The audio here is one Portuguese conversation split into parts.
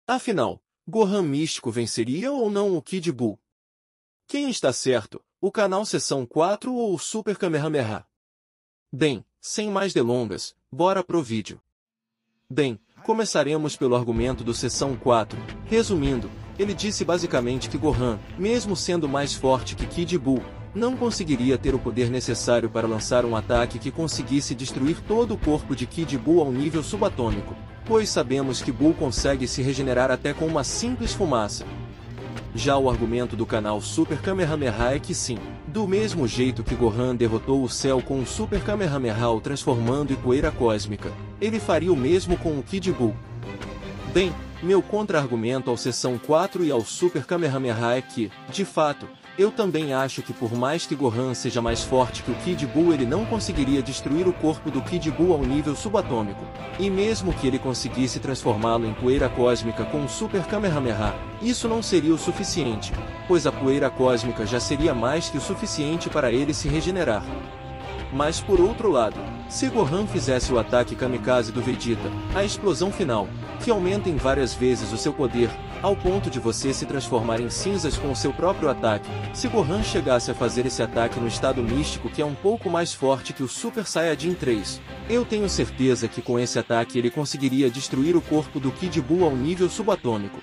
Afinal, Gohan místico venceria ou não o Kid Buu? Quem está certo, o canal Seção 4 ou o Super Kamehameha? Bem, sem mais delongas, bora pro vídeo. Bem, começaremos pelo argumento do Seção 4. Resumindo, ele disse basicamente que Gohan, mesmo sendo mais forte que Kid Buu, não conseguiria ter o poder necessário para lançar um ataque que conseguisse destruir todo o corpo de Kid Buu ao nível subatômico, pois sabemos que Buu consegue se regenerar até com uma simples fumaça. Já o argumento do canal Super Kamehameha é que sim, do mesmo jeito que Gohan derrotou o Cell com o Super Kamehameha o transformando em poeira cósmica, ele faria o mesmo com o Kid Buu. Bem, meu contra-argumento ao Seção 4 e ao Super Kamehameha é que, de fato, eu também acho que por mais que Gohan seja mais forte que o Kid Buu, ele não conseguiria destruir o corpo do Kid Buu ao nível subatômico. E mesmo que ele conseguisse transformá-lo em poeira cósmica com o Super Kamehameha, isso não seria o suficiente, pois a poeira cósmica já seria mais que o suficiente para ele se regenerar. Mas por outro lado, se Gohan fizesse o ataque kamikaze do Vegeta, a explosão final, que aumenta em várias vezes o seu poder, ao ponto de você se transformar em cinzas com o seu próprio ataque, se Gohan chegasse a fazer esse ataque no estado místico que é um pouco mais forte que o Super Saiyajin 3, eu tenho certeza que com esse ataque ele conseguiria destruir o corpo do Kid Buu ao nível subatômico.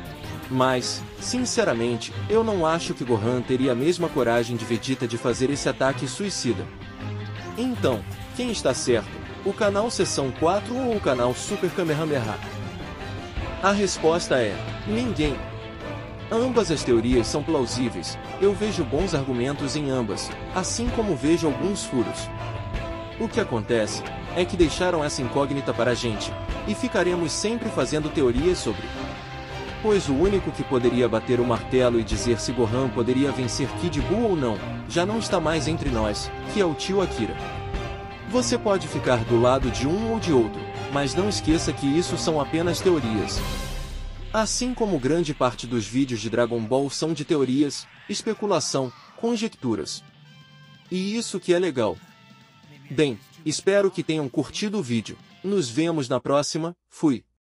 Mas, sinceramente, eu não acho que Gohan teria a mesma coragem de Vegeta de fazer esse ataque suicida. Então, quem está certo, o canal Seção 4 ou o canal Super Kamehameha? A resposta é: ninguém. Ambas as teorias são plausíveis, eu vejo bons argumentos em ambas, assim como vejo alguns furos. O que acontece é que deixaram essa incógnita para a gente, e ficaremos sempre fazendo teorias sobre. Pois o único que poderia bater o martelo e dizer se Gohan poderia vencer Kid Buu ou não, já não está mais entre nós, que é o tio Akira. Você pode ficar do lado de um ou de outro, mas não esqueça que isso são apenas teorias. Assim como grande parte dos vídeos de Dragon Ball são de teorias, especulação, conjecturas. E isso que é legal. Bem, espero que tenham curtido o vídeo. Nos vemos na próxima, fui!